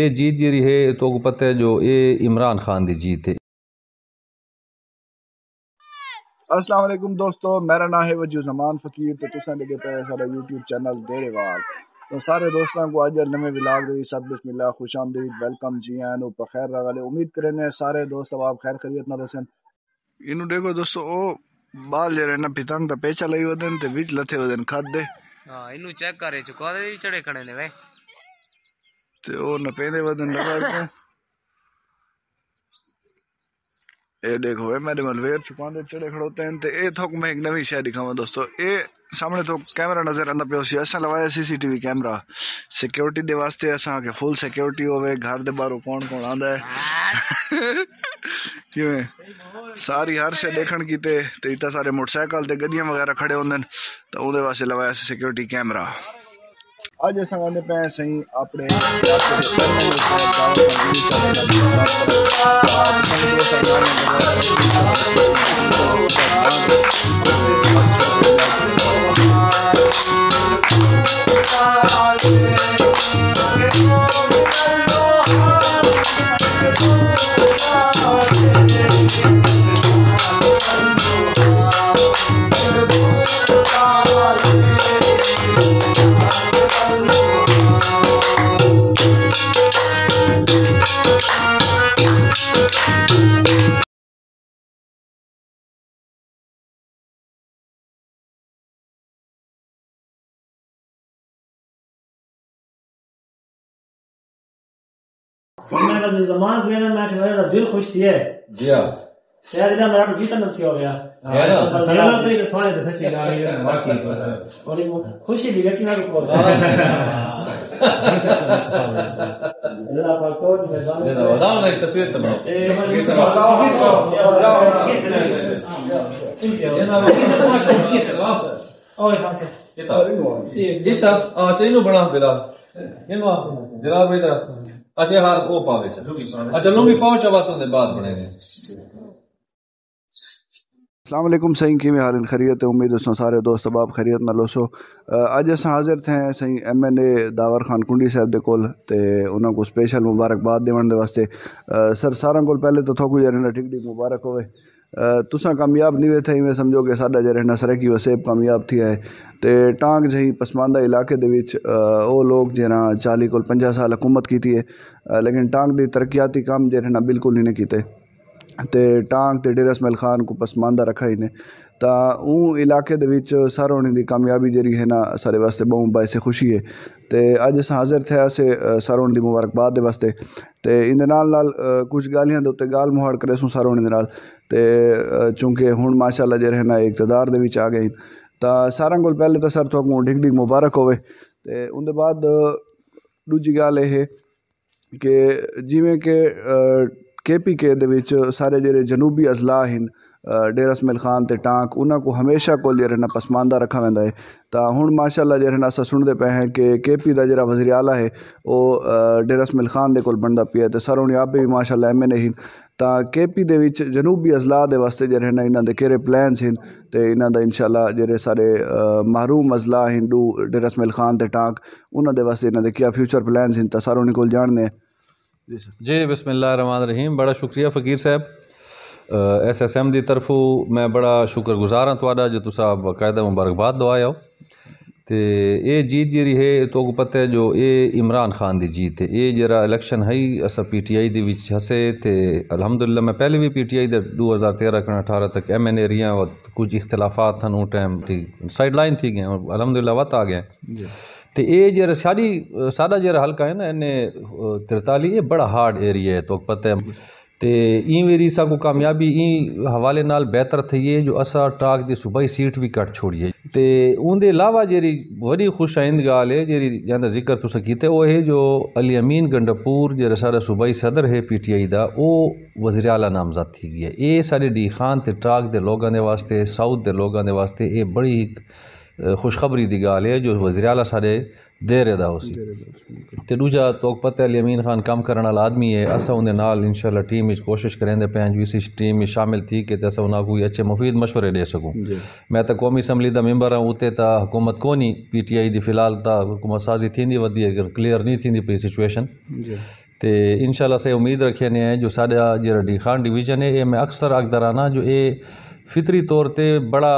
جیت جیری ہے تو کو پتہ ہے جو یہ عمران خان دی جیت ہے۔ السلام علیکم دوستو، میرا نام ہے وجیہ زمان فقیر تو تساں لگے پہ سارا یوٹیوب چینل دیرے وال تو سارے دوستاں کو اج نئے ولاگ دی سب بسم اللہ خوش آمدید ویلکم جی آئیں او بخیر رہے امید کرنے سارے دوست اب آپ خیر خیریت نہ رسن۔ اینو دیکھو دوستو او بال جڑے نا پتنگ دا پیچا لئی ودن تے وچ لتھے ودن کھد دے ہاں اینو چیک کرے چکا دے چڑے کھڑے نے وے تے او نہ پیندے ودن لگا تے اے دیکھو اے میرے ملویر چھپاندے چڑے کھڑوتے ہیں تے اے تھوک میں ایک نوی شے دکھاواں دوستو۔ اے سامنے تو کیمرہ نظر آندا پیو سی، اساں لوایا C C T V camera security دے واسطے، اساں کہ فل سیکیورٹی ہوے، گھر دے باہروں کون کون آندا ہے کیویں ساری ہر شے دیکھن کیتے تے اتا سارے موٹر سائیکل تے گڈیاں وغیرہ کھڑے ہوندن تے اودے واسطے لوایا سی سیکیورٹی کیمرہ۔ اج اساں آندے پے سہی اپنے میں کا زمان پہ میں کہ میرا دل خوش تھی ہے جی ہاں شاید اذا میرا جیتا نہ ہو گیا سلام تے تھوڑے تے سچی گل ہے واقعی اور خوشی بھی یقین نہ کو اللہ پاک کو میں بتاؤ نا ایک تصویر تو بناؤ جیتا ہاں چینو بنا بلا جناب ادھر اچھا ہاں وہ پاوے اچھا لوں بھی پہنچا باتوں دے بعد بنے گے۔ السلام علیکم سائیں کی میں حال خیریت امید ہے سارے دوست اب خیریت نہ لوسو۔ اج اساں حاضر تھے سائیں M N A Dawar Khan Kundi صاحب دے کول تے انہاں کو اسپیشل مبارکباد دیون دے واسطے سر ساراں کول پہلے تو تھوکو جڑا ٹھیک ٹھیک مبارک ہوئے۔ تساں کامیاب نہیں ہوئے تھے میں سمجھو کہ ساڈا جو رہنا سرکی وسیب کامیاب تھی ہے تے ٹانگ جہی پسماندہ علاقے دے وچ او لوگ جہاں 40 کول 50 سال حکومت کیتی ہے لیکن ٹانگ دی ترقیاتی کام جو رہنا بالکل ہی نہیں کیتے تے ٹانگ تے ڈیرہ اسماعیل خان کو پسماندہ رکھا ہی نے تا اون علاقے دے وچ سر ہونے دی کامیابی جڑی ہے نا سارے واسطے بہت باعث خوشی ہے تے اج اساں حاضر تھے اسے سر ہونے دی مبارکباد دے واسطے تے ان دے نال کچھ گالیاں دے اوتے گال مہاڑ کرے سوں سر ہونے دے نال تے چونکہ ہن ماشاءاللہ جو ہے نا اقتدار دے وچ آ گئے تا ساراں کول پہلے تو سر تھوکوں ڈگ ڈگ مبارک ہوئے تے ان دے بعد دوجی گل یہ ہے کہ جویں کہ کے پی کے دے وچ سارے جڑے جنوبی اضلاع ہیں ڈیرہ اسماعیل خان تے ٹانک انہاں کو ہمیشہ کول جو رہنا پسماندہ رکھا ویندا ہے تا ہن ماشاءاللہ جو رہنا اساں سنتے پے ہیں کہ کے پی دا جڑا وزیر اعلیٰ ہے وہ ڈیرہ اسماعیل خان دے کول بندا پیا تے سر ہونے آپ بھی ماشاءاللہ ایم این اے ہیں تا کے پی دے وچ جنوبی اضلاع دے واسطے جو رہنا انہاں دے کیڑے پلانس ہیں تے انہاں دا انشاءاللہ جڑے سارے محروم اضلاع ہیں ڈیرہ اسماعیل خان تے ٹانک انہاں دے واسطے انہاں دے کیا فیوچر پلانس ہیں تا سر ہونے کول جاننے جی بسم اللہ الرحمن الرحیم۔ بڑا شکریہ فقیر صاحب ایس ایس ایم دی طرفوں میں بڑا شکر گزار ہاں تہاڈا جو تساں باقاعدہ مبارکباد دعائے ہو تے اے جیت جیری ہے تو کو پتہ ہے جو اے عمران خان دی جیت ہے۔ اے جرا الیکشن ہے اسا پی ٹی آئی دی وچ ہسے تے الحمدللہ میں پہلے بھی پی ٹی آئی دے 2013-18 تک ایم این اے رہی ہیں کچھ اختلافات تھن اس ٹائم تھی سائڈ لائن تھی گئے الحمدللہ وقت آ گئے تے اے جرا ساڈا جرا حلقہ ہے نا انے 43 یہ بڑا ہارڈ ایریا ہے تو پتہ ہے تے این ویری سا کو کامیابی این حوالے نال بہتر تھی ہے جو اسا ٹاک دی صوبائی سیٹ بھی کٹ چھوڑیے تے اون دے علاوہ جیری بڑی خوش آئند گال ہے جیری جاندا ذکر تساں کیتے وہ ہے جو علی امین گنڈپور جڑا سارا صوبائی صدر ہے پی ٹی آئی دا او وزیر اعلیٰ نامزد تھی گیا۔ اے سارے ڈی خان تے ٹاک دے لوگاں دے واسطے ساؤتھ دے لوگاں دے واسطے اے بڑی خوشخبری دی گال ہے جو وزیر اعلیٰ سارے دے رہے دا ہو سی تے دوجا تو پتہ علی امین خان کام کرنے والا آدمی ہے اسا اندر نال انشاءاللہ ٹیم وچ کوشش کریں دے پہ وی سی ٹیم میں شامل تھی کہ اسا انہاں کوئی اچھے مفید مشورے دے سکوں۔ میں تو قومی اسمبلی دا ممبر ہوں اتنے تا حکومت کونی پی ٹی آئی دی فی الحال تا حکومت سازی تھیندی ودی اگر کلیئر نہیں تھیندی پئی سچویشن تے انشاءاللہ سے امید رکھے نے جو ساڈا جڑا ڈی خان ڈویژن ہے یہ میں اکثر اقدرانا جو یہ فطری طور تے بڑا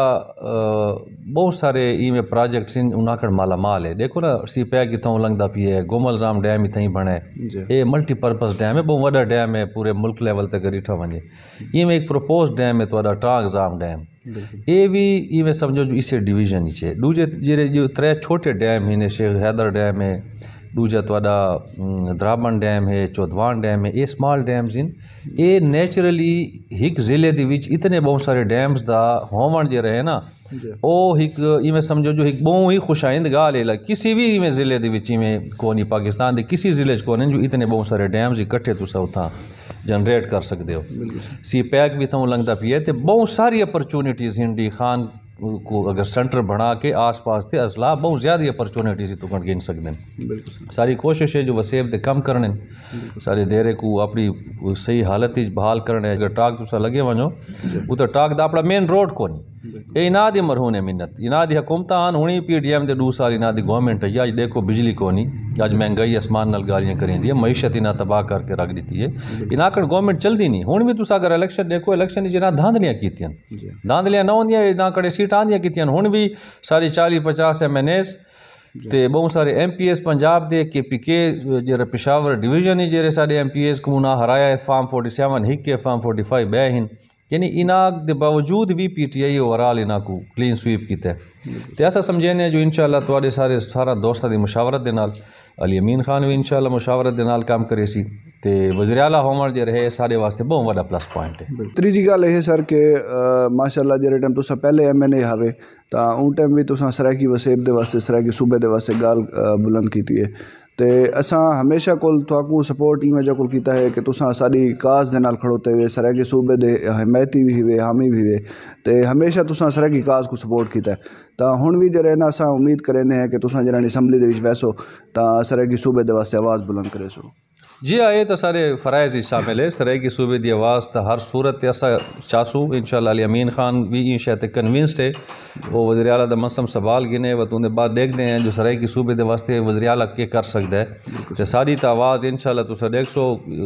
بہت سارے میں پروجیکٹس انہاں کڑ مالا مال ہے. دیکھو نا سی پیک اتوں لنگدا پی ہے, گوملزام ڈیم اتیں بنے یہ ملٹی پرپز ڈیم ہے, بہت وڈا ڈیم ہے پورے ملک لیول تے ڈٹھا ونجے. یہ میں ایک پروپوز ڈیم ہے تھوڑا ٹانگزام ڈیم, یہ بھی یہ میں سمجھو جو اسے ڈویژن ہی ہے. دوجے جڑے جو 3 چھوٹے ڈیم ہیں شیخ حیدر ڈیم ہے, دوجا تھوڑا درابن ڈیم ہے, چودھوان ڈیم ہے, یہ سمال ڈیمز ہیں. یہ نیچرلی ایک ضلع دی وچ اتنے بہت سارے ڈیمز دا ہون جے رہے نا او ایک یہ میں سمجھو جو ایک بہت ہی خوشائند گال ہے. کسی بھی میں ضلع دی وچ میں کونی پاکستان دے کسی ضلع چ کون جو اتنے بہت سارے ڈیمز اکٹھے تسا اتھاں جنریٹ کر سکتے ہو. سی پیک بھی تھوں لنگدا پی ہے تے بہت ساری اپرچونیٹیز ہیں ڈی خان کو اگر سینٹر بنا کے آس پاس تے اضلاع بہت زیادہ اپرچونیٹیز تو گن سکتے ہیں. ساری کوشش ہے جو وسیب دے کم کرنے سارے دیرے کو اپنی صحیح حالت بحال کرنے. اگر ٹاک تسا لگے ونجو وہ تو ٹاک دا اپنا مین روڈ کو نہیں یہ انادی مرہون منت انادی حکومت آن ہونی پی ڈی ایم دے 2 سال انادی گورنمنٹ ہے. اج دیکھو بجلی کو نہیں, اج مہنگائی اسمان نال گالیاں کریں دی, معیشت انہاں تباہ کر کے رکھ دیتی ہے. انہاں کڑ گورنمنٹ چل دی نہیں. ہن بھی تسا اگر الیکشن دیکھو الیکشن جنا دھاندلیاں کیتیاں دھاندلیاں نہ ہوندیاں انہاں کڑ سیٹ آندیاں کیتیاں. ہن بھی ساری 40-50 MNAs تے بہت سارے MPs پنجاب دے KPK جڑا پشاور ڈویژن ہی جڑے سارے MPs کو نہ ہرایا ہے. فارم 47 ہک کے فارم 45 بے ہیں, یعنی انہاں دے باوجود بھی PTI اوورال انہاں کو کلین سویپ کیتا ہے. تے ایسا سمجھنے جو انشاءاللہ تواڈے سارا دوستاں دی مشاورت دے نال علی امین خان بھی انشاءاللہ مشاورت دے نال کام کرے سی تے وزیر اعلیٰ ہون جے رہے سارے واسطے بہت بڑا پلس پوائنٹ ہے. تیجی گل یہ سر کہ ماشاءاللہ جڑے ٹائم تسا پہلے MNA ہوے تا اون ٹائم بھی تسا سرائیکی وسیب دے واسطے سرائیکی صوبے دے واسطے گال بلند کیتی ہے. تے اساں ہمیشہ کول تھاکو سپورٹ ایویں جو کول کیتا ہے کہ تساں ساری کاز دے نال کھڑوتے ہوئے سرائیکی صوبے دے حمایتی بھی ہوئے حامی بھی ہوئے تے ہمیشہ تساں سرائیکی کاز کو سپورٹ کیتا ہے. تا ہن بھی جڑے نا اساں امید کرنے ہیں کہ تساں جڑا اسمبلی دے وچ بیسو تا سرائیکی صوبے دے واسطے آواز بلند کرے سو. جی ہاں یہ تو سارے فرائض ہی شامل ہے. سرائیکی صوبے دی آواز تو ہر صورت ایسا چاسو انشاءاللہ علی امین خان بھی یہ شاید کنوینسڈ ہے. وہ وزیر اعلیٰ دا مسم سوال گنے و تو بعد دیکھتے ہیں جو سرائیکی صوبے دے واسطے وزیر اعلیٰ کے کر سکتا ہے. تو ساری تو آواز انشاءاللہ تو دیکھ سو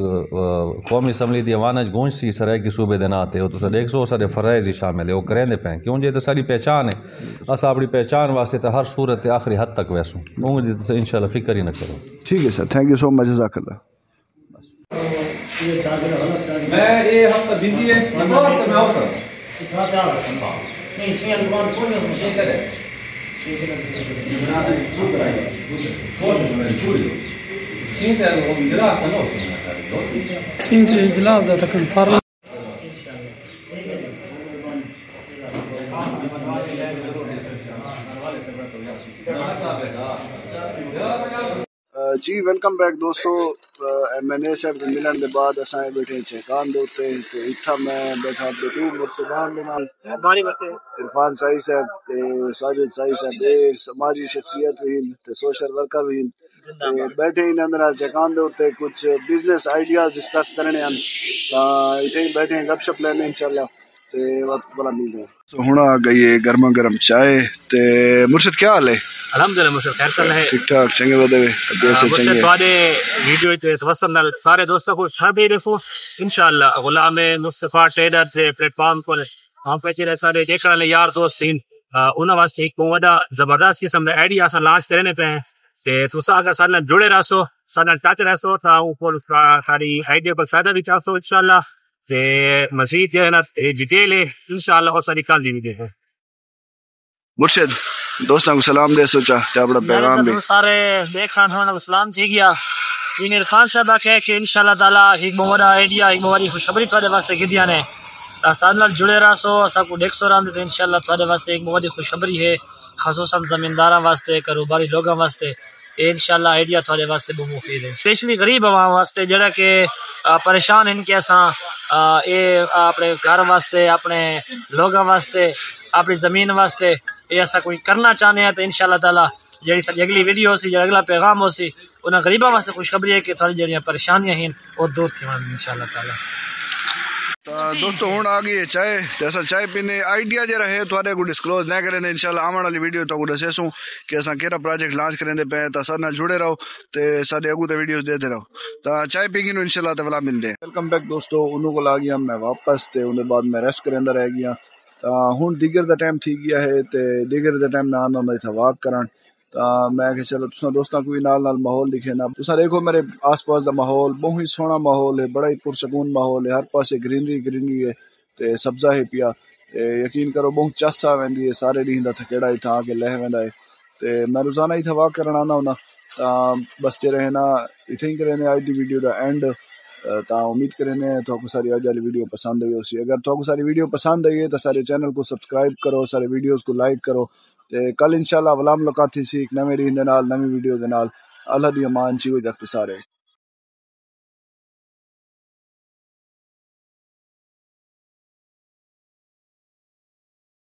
قومی اسمبلی دی آواز گونج سی سرائیکی صوبے دے ناتے ہو تو دیکھ سو سارے فرائض ہی شامل ہے. وہ کریں دے پیں کیوں جی تو ساری پہچان ہے. اسا اپنی پہچان واسطے تو ہر صورت آخری حد تک ویسوں وہ انشاءاللہ فکر ہی نہ کرو. ٹھیک ہے سر, تھینک یو سو مچ, جزاک اللہ. میں یہ ہفتہ بزی ہے تو میں آؤں سر اجلاس دا تکن فارغ جی ویلکم بیک دوستو. MNA صاحب کے ملن دے بعد اساں بیٹھے چہکان دے اوتے تے اتھا میں بیٹھا بطور مرشدان دے نال عرفان سائی صاحب تے ساجد سائی صاحب اے سماجی شخصیت بھی تے سوشل ورکر بھی تے بیٹھے انہاں دے نال چہکان دے اوتے کچھ بزنس آئیڈیاز ڈسکس کرنے ہیں تاں ایتھے بیٹھے گپ شپ لینے انشاءاللہ تے وقت بڑا مل جائے. تو ہن آ گئی ہے گرما گرم چائے تے مرشد کیا حال ہے؟ الحمدللہ مرشد خیر سال ہے. ٹھیک ٹھاک چنگے ودے پیسے چنگے. مرشد تواڈے ویڈیو تے توسل نال سارے دوستاں کو چھابے رسو انشاءاللہ. غلام مصطفی ٹریڈر تے پلیٹ فارم کو ہم پچھے سارے دیکھنے والے یار دوست ہیں انہاں واسطے ایک بہت بڑا زبردست قسم دا آئیڈیا اساں لانچ کرنے پے ہیں تے تساں اگر سارے نال جڑے رہسو سارے نال ٹچ رہسو تا اوپر ساری آئیڈیا پر فائدہ بھی چاہسو انشاءاللہ. تے مزید جو ہے نا ڈیٹیل ہے انشاءاللہ وہ ساری کل دی ہے. مرشد دوستاں کو سلام دے سوچا چا بڑا پیغام بھی سارے دیکھان ہونا کو سلام تھی گیا. انیر خان صاحب کہے کہ انشاءاللہ تعالی ایک بہت بڑا آئیڈیا ایک بڑی خوشخبری تھوڑے واسطے گدیاں نے سارے نال جڑے رہسو سب کو دیکھ سو رہندے تے انشاءاللہ تھوڑے واسطے ایک بڑی خوشخبری ہے خصوصاً زمینداراں واسطے کاروباری لوگاں واسطے. انشاءاللہ آئیڈیا تھوڑے واسطے بہت مفید ہے اسپیشلی غریب عوام واسطے جڑا کہ پریشان ان کے اساں اے اپنے گھر واسطے اپنے لوگاں واسطے اپنی زمین واسطے یہ ایسا کوئی کرنا چاہنے ہیں تو انشاءاللہ تعالی جڑی اگلی ویڈیو سی اگلا پیغام ہو سی انہاں غریباں واسطے خوشخبری ہے کہ تھوڑی جڑیاں پریشانیاں ہیں وہ دور تھیں انشاءاللہ تعالی. دوستو ہوں آ گئی ہے چائے تے اسا چائے پینے آئیڈیا جڑا ہے تھوڑے کو ڈسکلوز نہ کریں انشاءاللہ آون والی ویڈیو تو کو دسیسوں کہ اسا کیڑا پروجیکٹ لانچ کریں دے پے تا سارے نال جڑے رہو تے ساڈے اگوں تے ویڈیوز دیتے رہو تا چائے پی کے انشاءاللہ تعالی ملدے ہیں. ویلکم بیک دوستو انہوں کو آ گیا میں واپس تے اون دے بعد میں ریسٹ کریندا رہ گیا ہوں دیگر دا ٹائم تھی گیا ہے تے دیگر دا ٹائم میں آنا ہوندا تھا واک کرن میں کہ چلو تساں دوستاں کو نال ماحول دکھے نا تساں دیکھو میرے آس پاس دا ماحول بہت ہی سوہنا ماحول ہے بڑا ہی پرسکون ماحول ہے ہر پاسے گرینری ہے تے سبزہ ہے پیا یقین کرو بہت چس آ ویندی ہے سارے ڈین دا تھکیڑا ہی تھا کے لہ ویندا ہے تے میں روزانہ ہی تھا واک کرن آنا ہونا بس تے رہنا ایتھے ہی کرنے آج دی ویڈیو دا اینڈ تا امید کرنے تو کو ساری آج والی ویڈیو پسند آئی ہوسی اگر تو کو ساری ویڈیو پسند آئی ہے تو سارے چینل کو سبسکرائب کرو سارے ویڈیوز کو لائک کرو تے کل انشاءاللہ اگلا ملاقات تھی سی ایک نویں ریند دے نال نویں ویڈیو دے نال اللہ دی امان چی ہو جاتے سارے